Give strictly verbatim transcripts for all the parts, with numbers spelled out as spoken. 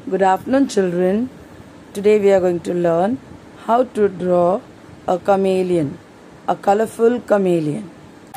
Good afternoon, children. Today we are going to learn how to draw a chameleon, a colorful chameleon.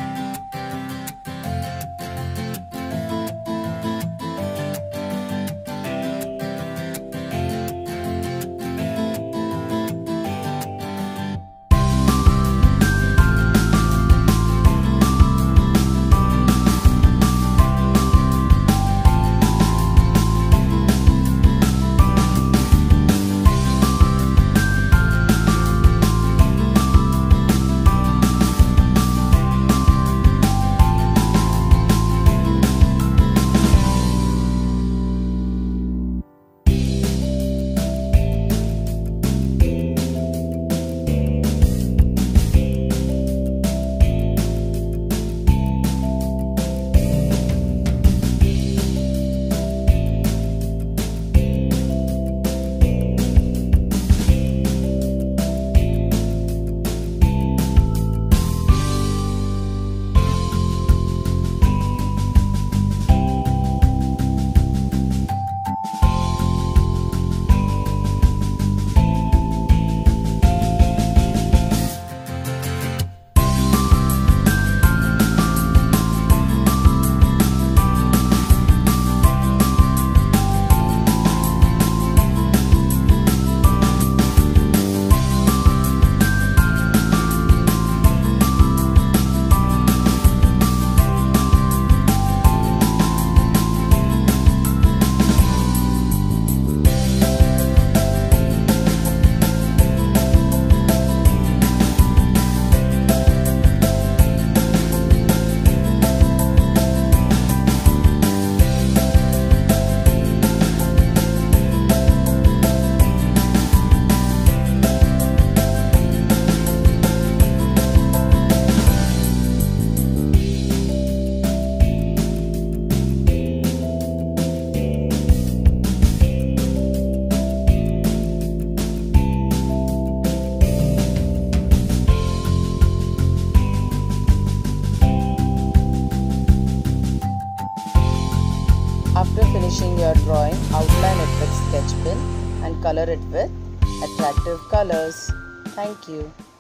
After finishing your drawing, outline it with sketch pen and color it with attractive colors. Thank you.